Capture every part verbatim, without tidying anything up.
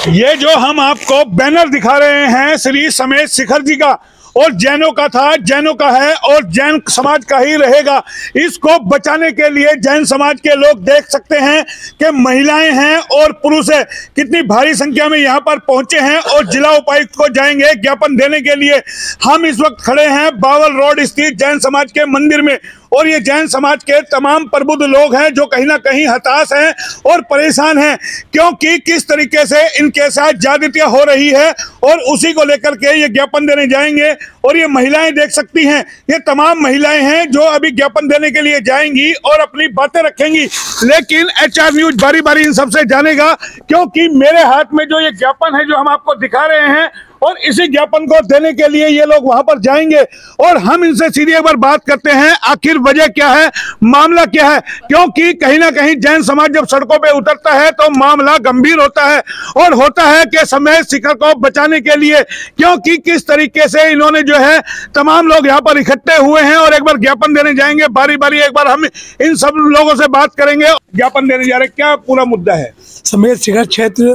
ये जो हम आपको बैनर दिखा रहे हैं श्री समेत शिखर जी का, और जैनों का था, जैनों का है और जैन समाज का ही रहेगा। इसको बचाने के लिए जैन समाज के लोग देख सकते हैं कि महिलाएं हैं और पुरुष है, कितनी भारी संख्या में यहाँ पर पहुंचे हैं और जिला उपायुक्त को जाएंगे ज्ञापन देने के लिए। हम इस वक्त खड़े हैं बावल रोड स्थित जैन समाज के मंदिर में, और ये जैन समाज के तमाम प्रबुद्ध लोग हैं जो कहीं ना कहीं हताश हैं और परेशान हैं, क्योंकि किस तरीके से इनके साथ ज्यादतियां हो रही है, और उसी को लेकर के ये ज्ञापन देने जाएंगे। और ये महिलाएं देख सकती हैं, ये तमाम महिलाएं हैं जो अभी ज्ञापन देने के लिए जाएंगी और अपनी बातें रखेंगी। लेकिन एचआर न्यूज बारी बारी इन सबसे जानेगा, क्योंकि मेरे हाथ में जो ये ज्ञापन है जो हम आपको दिखा रहे हैं, और इसी ज्ञापन को देने के लिए ये लोग वहां पर जाएंगे। और हम इनसे सीधे एक बार बात करते हैं, आखिर वजह क्या है, मामला क्या है, क्योंकि कहीं ना कहीं जैन समाज जब सड़कों पे उतरता है तो मामला गंभीर होता है, और होता है कि समेत शिखर को बचाने के लिए, क्योंकि किस तरीके से इन्होंने जो है तमाम लोग यहाँ पर इकट्ठे हुए हैं और एक बार ज्ञापन देने जाएंगे। बारी बारी एक बार हम इन सब लोगों से बात करेंगे। ज्ञापन देने जा रहे, क्या पूरा मुद्दा है? समेत शिखर क्षेत्र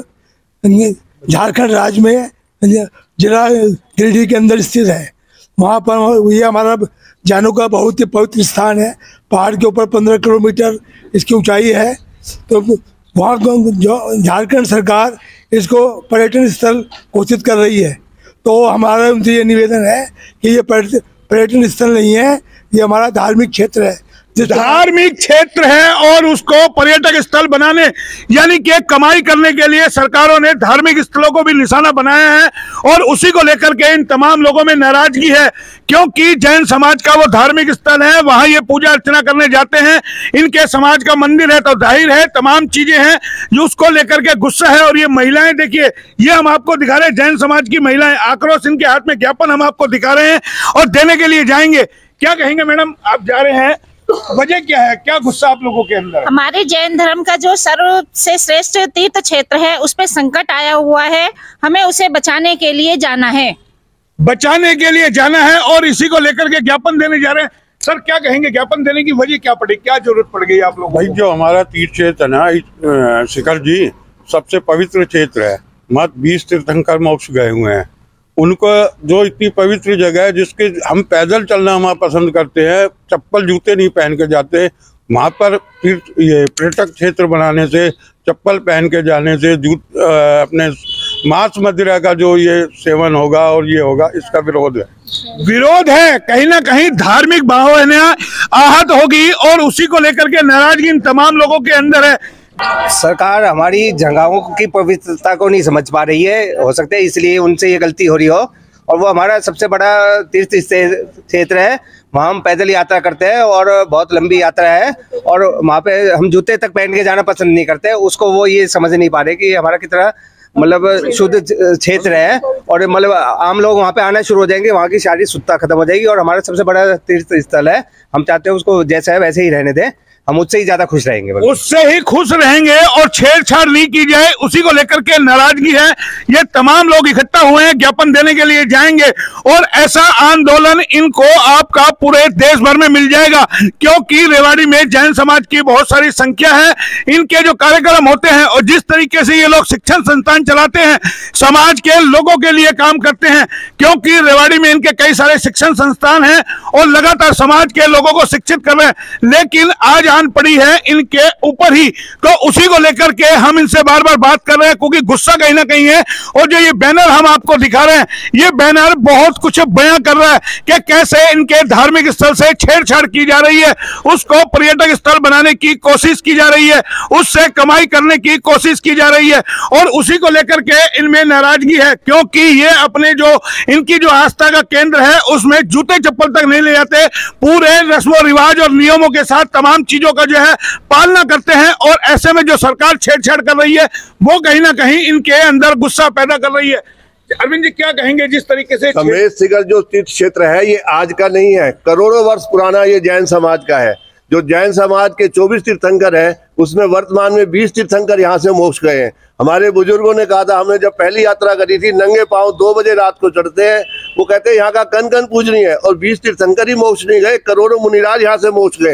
झारखंड राज्य में जिला गिरिडीह के अंदर स्थित है। वहाँ पर ये हमारा जैनों का बहुत ही पवित्र स्थान है। पहाड़ के ऊपर पंद्रह किलोमीटर इसकी ऊंचाई है। तो वहाँ जो झारखंड सरकार इसको पर्यटन स्थल घोषित कर रही है, तो हमारा उनसे ये निवेदन है कि ये पर्यटन स्थल नहीं है, ये हमारा धार्मिक क्षेत्र है। धार्मिक क्षेत्र है और उसको पर्यटक स्थल बनाने यानी कि कमाई करने के लिए सरकारों ने धार्मिक स्थलों को भी निशाना बनाया है, और उसी को लेकर के इन तमाम लोगों में नाराजगी है, क्योंकि जैन समाज का वो धार्मिक स्थल है, वहां ये पूजा अर्चना करने जाते हैं, इनके समाज का मंदिर है, तो जाहिर है तमाम चीजें हैं जो उसको लेकर के गुस्सा है। और ये महिलाएं देखिए, ये हम आपको दिखा रहे हैं जैन समाज की महिलाएं, आक्रोश, इनके हाथ में ज्ञापन हम आपको दिखा रहे हैं और देने के लिए जाएंगे। क्या कहेंगे मैडम, आप जा रहे हैं, वजह क्या है, क्या गुस्सा आप लोगों के अंदर? हमारे जैन धर्म का जो सर्व से श्रेष्ठ तीर्थ क्षेत्र है उस पे संकट आया हुआ है, हमें उसे बचाने के लिए जाना है बचाने के लिए जाना है और इसी को लेकर के ज्ञापन देने जा रहे हैं। सर क्या कहेंगे, ज्ञापन देने की वजह क्या पड़ी, क्या जरूरत पड़ गई आप लोग? भाई जो हमारा तीर्थ क्षेत्र है ना शिखर जी, सबसे पवित्र क्षेत्र है। मत बीस तीर्थंकर मोक्ष गए हुए हैं, उनको जो इतनी पवित्र जगह है जिसके हम पैदल चलना वहाँ पसंद करते हैं, चप्पल जूते नहीं पहन के जाते, वहाँ पर फिर ये पर्यटक क्षेत्र बनाने से, चप्पल पहन के जाने से, जूत अपने मांस मदिरा का जो ये सेवन होगा और ये होगा, इसका विरोध है। विरोध है, कहीं ना कहीं धार्मिक भावना आहत होगी और उसी को लेकर के नाराजगी इन तमाम लोगों के अंदर है। सरकार हमारी जगहों की पवित्रता को नहीं समझ पा रही है, हो सकता है इसलिए उनसे ये गलती हो रही हो। और वो हमारा सबसे बड़ा तीर्थ क्षेत्र है, वहाँ हम पैदल यात्रा करते हैं और बहुत लंबी यात्रा है, और वहाँ पे हम जूते तक पहन के जाना पसंद नहीं करते। उसको वो ये समझ नहीं पा रहे कि हमारा कितना मतलब शुद्ध क्षेत्र है, और मतलब आम लोग वहाँ पे आना शुरू हो जाएंगे, वहाँ की सारी शुद्धता खत्म हो जाएगी। और हमारा सबसे बड़ा तीर्थ स्थल है, हम चाहते हैं उसको जैसा है वैसे ही रहने दें, हम उससे ही ज्यादा खुश रहेंगे, उससे ही खुश रहेंगे और छेड़छाड़ नहीं की जाए, उसी को लेकर के नाराजगी है। ये तमाम लोग इकट्ठा हुए हैं, ज्ञापन देने के लिए जाएंगे, और ऐसा आंदोलन इनको आपका पूरे देश भर में मिल जाएगा, क्योंकि रेवाड़ी में जैन समाज की बहुत सारी संख्या है। इनके जो कार्यक्रम होते हैं और जिस तरीके से ये लोग शिक्षण संस्थान चलाते हैं, समाज के लोगों के लिए काम करते हैं, क्योंकि रेवाड़ी में इनके कई सारे शिक्षण संस्थान हैं और लगातार समाज के लोगों को शिक्षित कर रहे हैं। लेकिन आज पड़ी है इनके ऊपर ही, तो उसी को लेकर के हम इनसे बार बार बात कर रहे हैं, क्योंकि गुस्सा कहीं ना कहीं है। और जो ये बैनर हम आपको दिखा रहे हैं, ये बैनर बहुत कुछ बयां कर रहा है कि कैसे इनके धार्मिक स्थल से छेड़छाड़ की जा रही है, उसको पर्यटक स्थल बनाने की कोशिश की जा रही है, उससे कमाई करने की कोशिश की जा रही है, और उसी को लेकर के इनमें नाराजगी है, क्योंकि ये अपने जो इनकी जो आस्था का केंद्र है उसमें जूते चप्पल तक नहीं ले जाते, पूरे रस्मों रिवाज और नियमों के साथ तमाम चीजों का जो है पालना करते हैं। और ऐसे में जो सरकार छेड़छाड़ कर रही है वो कहीं ना कहीं इनके अंदर गुस्सा पैदा कर रही है। अरविंद जी क्या कहेंगे, जिस तरीके से समेत शिखर जो तीर्थ क्षेत्र है ये आज का नहीं है, करोड़ों वर्ष पुराना ये जैन समाज का है। जो जैन समाज के चौबीस तीर्थंकर है उसमें वर्तमान में बीस तीर्थंकर यहाँ से मोक्ष गए हैं। हमारे बुजुर्गों ने कहा था, हमने जब पहली यात्रा करी थी, नंगे पांव दो बजे रात को चढ़ते हैं, वो कहते हैं यहाँ का कन कन पूजनीय है, और बीस तीर्थंकर ही मोक्ष नहीं गए, करोड़ों मुनिराज यहाँ से मोक्ष गए।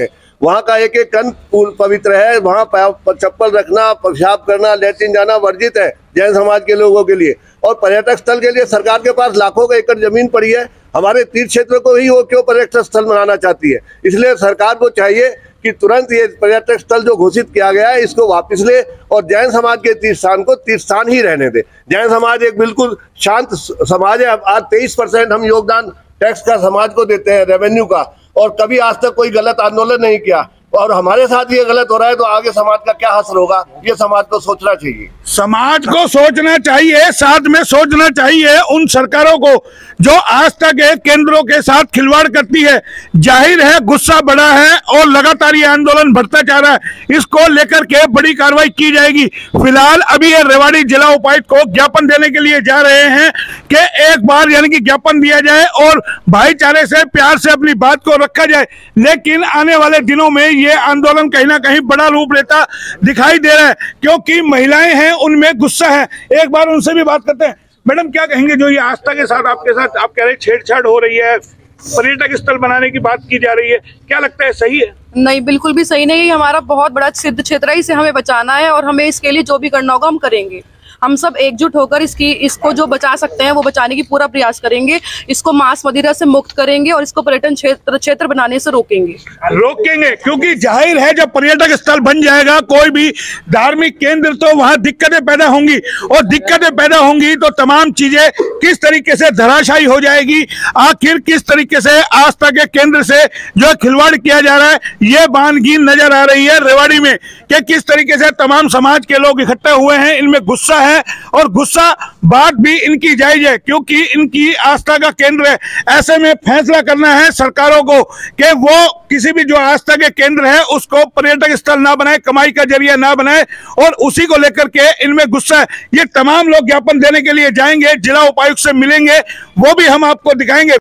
वहाँ का एक एक कण पवित्र है। वहाँ चप्पल रखना, पेशाब करना, लैट्रिन जाना वर्जित है जैन समाज के लोगों के लिए। और पर्यटक स्थल के लिए सरकार के पास लाखों का एकड़ जमीन पड़ी है। हमारे तीर्थ क्षेत्र को ही वो क्यों पर्यटक स्थल बनाना चाहती है? इसलिए सरकार को चाहिए कि तुरंत ये पर्यटक स्थल जो घोषित किया गया है इसको वापस ले और जैन समाज के तीर्थ स्थान को तीर्थ स्थान ही रहने दे। जैन समाज एक बिल्कुल शांत समाज है। आज तेईस परसेंट हम योगदान टैक्स का समाज को देते हैं, रेवेन्यू का, और कभी आज तक कोई गलत आंदोलन नहीं किया। और हमारे साथ ये गलत हो रहा है तो आगे समाज का क्या असर होगा, ये समाज को सोचना चाहिए। समाज को सोचना चाहिए, साथ में सोचना चाहिए उन सरकारों को जो आज तक केंद्रों के साथ खिलवाड़ करती है। जाहिर है गुस्सा बड़ा है और लगातार ये आंदोलन बढ़ता जा रहा है। इसको लेकर के बड़ी कार्रवाई की जाएगी। फिलहाल अभी ये रेवाड़ी जिला उपायुक्त को ज्ञापन देने के लिए जा रहे हैं कि एक बार यानी कि ज्ञापन दिया जाए और भाईचारे से, प्यार से अपनी बात को रखा जाए। लेकिन आने वाले दिनों में ये आंदोलन कहीं ना कहीं बड़ा रूप लेता दिखाई दे रहा है, क्योंकि महिलाएं हैं उनमें गुस्सा है। एक बार उनसे भी बात करते हैं। मैडम क्या कहेंगे, जो ये आस्था के साथ आपके साथ आप कह रहे छेड़छाड़ हो रही है, पर्यटक स्थल बनाने की बात की जा रही है, क्या लगता है सही है? नहीं, बिल्कुल भी सही नहीं है। हमारा बहुत बड़ा सिद्ध क्षेत्र है, इसे हमें बचाना है और हमें इसके लिए जो भी करना होगा हम करेंगे। हम सब एकजुट होकर इसकी इसको जो बचा सकते हैं वो बचाने की पूरा प्रयास करेंगे। इसको मांस मदिरा से मुक्त करेंगे और इसको पर्यटन क्षेत्र क्षेत्र बनाने से रोकेंगे रोकेंगे क्योंकि जाहिर है जब पर्यटक स्थल बन जाएगा कोई भी धार्मिक केंद्र तो वहां दिक्कतें पैदा होंगी, और दिक्कतें पैदा होंगी तो तमाम चीजें किस तरीके से धराशायी हो जाएगी। आखिर किस तरीके से आस्था के केंद्र से जो खिलवाड़ किया जा रहा है, ये बानगीन नजर आ रही है रेवाड़ी में कि किस तरीके से तमाम समाज के लोग इकट्ठे हुए हैं। इनमें गुस्सा है और गुस्सा बात भी इनकी जायज है क्योंकि इनकी आस्था का केंद्र है। ऐसे में फैसला करना है सरकारों को कि वो किसी भी जो आस्था के केंद्र है उसको पर्यटक स्थल ना बनाए, कमाई का जरिया ना बनाए, और उसी को लेकर के इनमें गुस्सा है। ये तमाम लोग ज्ञापन देने के लिए जाएंगे, जिला उपायुक्त से मिलेंगे, वो भी हम आपको दिखाएंगे।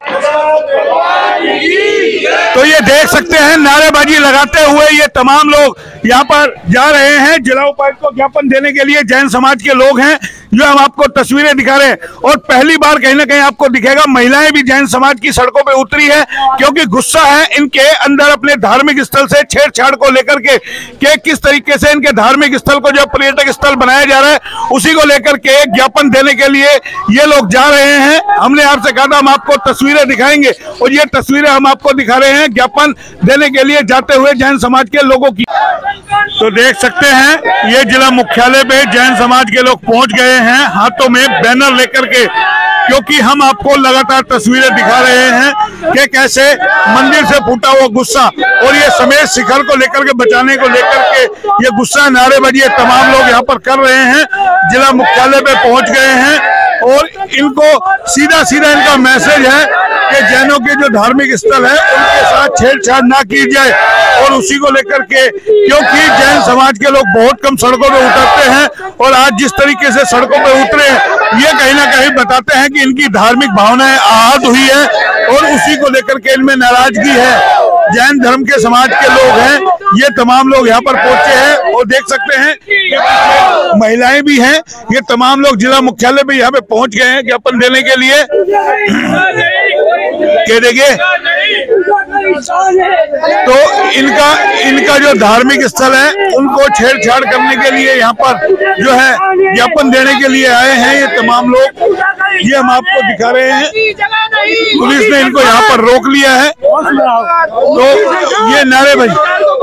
तो ये देख सकते हैं नारेबाजी लगाते हुए ये तमाम लोग यहाँ पर जा रहे हैं। जिला उपायुक्त को ज्ञापन देने के लिए जैन समाज के लोग हैं जो हम आपको तस्वीरें दिखा रहे हैं, और पहली बार कहीं ना कहीं आपको दिखेगा महिलाएं भी जैन समाज की सड़कों पे उतरी है क्योंकि गुस्सा है इनके अंदर अपने धार्मिक स्थल से छेड़छाड़ को लेकर के कि किस तरीके से इनके धार्मिक स्थल को जो पर्यटक स्थल बनाया जा रहा है उसी को लेकर के ज्ञापन देने के लिए ये लोग जा रहे हैं। हमने आपसे कहा था हम आपको तस्वीरें दिखाएंगे और ये तस्वीरें हम आपको दिखा रहे हैं ज्ञापन देने के लिए जाते हुए जैन समाज के लोगों की। तो देख सकते हैं ये जिला मुख्यालय पे जैन समाज के लोग पहुंच गए हैं हाथों में बैनर लेकर के, क्योंकि हम आपको लगातार तस्वीरें दिखा रहे हैं कि कैसे मंदिर से फूटा हुआ गुस्सा और ये समेत शिखर को लेकर के बचाने को लेकर के ये गुस्सा नारेबाजी तमाम लोग यहाँ पर कर रहे हैं। जिला मुख्यालय पे पहुंच गए हैं और इनको सीधा सीधा इनका मैसेज है कि जैनों के जो धार्मिक स्थल है उनके साथ छेड़छाड़ ना की जाए, और उसी को लेकर के क्योंकि जैन समाज के लोग बहुत कम सड़कों पे उतरते हैं और आज जिस तरीके से सड़कों पे उतरे हैं ये कहीं ना कहीं बताते हैं कि इनकी धार्मिक भावनाएं आहत हुई है और उसी को लेकर के इनमें नाराजगी है। जैन धर्म के समाज के लोग हैं, ये तमाम लोग यहाँ पर पहुंचे हैं और देख सकते हैं महिलाएं भी हैं। ये तमाम लोग जिला मुख्यालय पे यहाँ पे पहुंच गए हैं ज्ञापन देने के लिए। क्या देखिए तो इनका इनका जो धार्मिक स्थल है उनको छेड़छाड़ करने के लिए यहाँ पर जो है ज्ञापन देने के लिए आए हैं ये तमाम लोग। ये हम आपको दिखा रहे हैं, पुलिस ने इनको यहाँ पर रोक लिया है। तो ये नारे भाई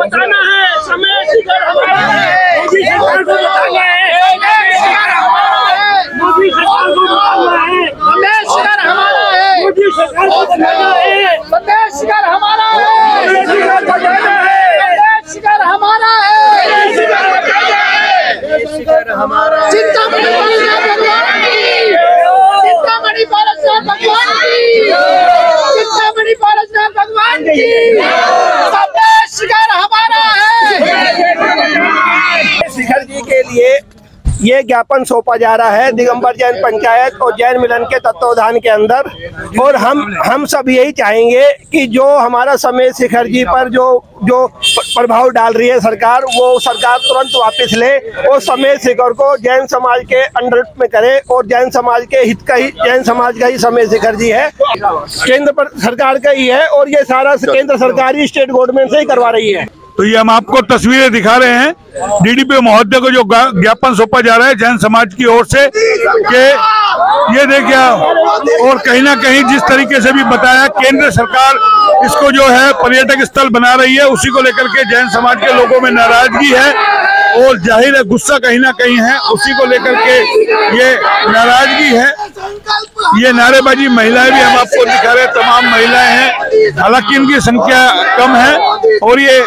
शिखर जी के लिए ये ज्ञापन सौंपा जा रहा है दिगंबर जैन पंचायत और जैन मिलन के तत्वावधान के अंदर, और हम हम सब यही चाहेंगे कि जो हमारा समेत शिखर जी पर जो जो प्रभाव डाल रही है सरकार, वो सरकार तुरंत वापस ले और समेत शिखर को जैन समाज के अंडर में करे, और जैन समाज के हित का ही जैन समाज का ही समेत शिखर जी है, केंद्र पर सरकार का ही है, और ये सारा केंद्र सरकार ही स्टेट गवर्नमेंट से ही करवा रही है। तो ये हम आपको तस्वीरें दिखा रहे हैं डीडीपी महोदय को जो ज्ञापन सौंपा जा रहा है जैन समाज की ओर से कि ये देखिए, और कहीं ना कहीं जिस तरीके से भी बताया केंद्र सरकार इसको जो है पर्यटक स्थल बना रही है, उसी को लेकर के जैन समाज के लोगों में नाराजगी है और जाहिर है गुस्सा कहीं ना कहीं है, उसी को लेकर के ये नाराजगी है। ये नारेबाजी महिलाएं भी हम आपको दिखा रहे हैं, तमाम महिलाएं हैं, हालांकि इनकी संख्या कम है और ये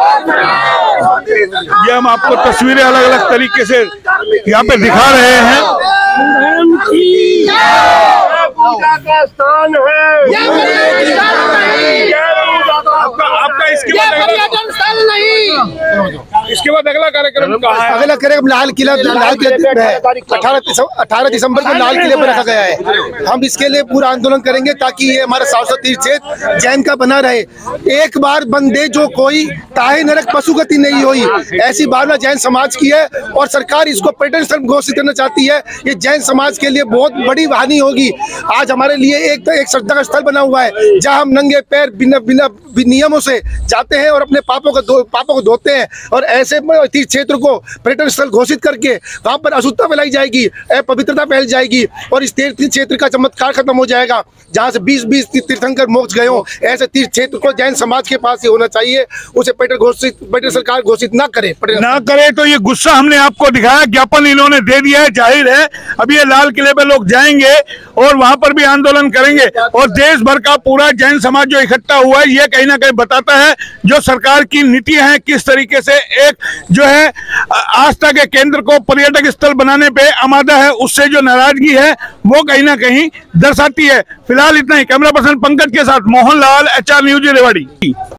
ये हम आपको तस्वीरें अलग अलग तरीके से यहाँ पे दिखा रहे हैं। का स्थान है, आपका आपका इसके बाद इसके बाद अगला कार्यक्रम कहाँ है? अगला कार्यक्रम लाल किला लाल किला में अठारह अठारह दिसंबर को लाल किले पर रखा गया है। हम इसके लिए पूरा आंदोलन करेंगे ताकि ये हमारा सात सौ तीस क्षेत्र जैन का बना रहे। एक बार बंदे जो कोई ताहे नरक पशुगति नहीं हुई, ऐसी भावना जैन समाज की है और सरकार इसको पर्यटन स्थल घोषित करना चाहती है। ये जैन समाज के लिए बहुत बड़ी हानि होगी। आज हमारे लिए एक एक श्रद्धा का स्थल बना हुआ है जहाँ हम नंगे पैर बिना बिना नियमों से जाते हैं और अपने पापों को दो, पापों को धोते हैं और ऐसे तीर्थ क्षेत्र को पर्यटन स्थल घोषित करके वहाँ पर अशुद्धता फैलाई जाएगी, अपवित्रता फैल जाएगी और इस तीर्थ क्षेत्र का चमत्कार खत्म हो जाएगा। जहाँ से बीस बीस तीर्थंकर मोक्ष गए हो, ऐसे तीर्थ क्षेत्र को जैन समाज के पास ही होना चाहिए। उसे पर्यटन घोषित पर्यटन सरकार घोषित ना करे ना करे तो ये गुस्सा हमने आपको दिखाया, ज्ञापन इन्होंने दे दिया है। जाहिर है अब ये लाल किले पे लोग जाएंगे और वहां पर भी आंदोलन करेंगे और देश भर का पूरा जैन समाज जो इकट्ठा हुआ है ये कहीं ना कहीं बताता है जो सरकार की नीति है, किस तरीके से एक जो है आस्था के केंद्र को पर्यटक स्थल बनाने पे आमादा है, उससे जो नाराजगी है वो कहीं ना कहीं दर्शाती है। फिलहाल इतना ही। कैमरा पर्सन पंकज के साथ Mohan Lal, H R news Rewari.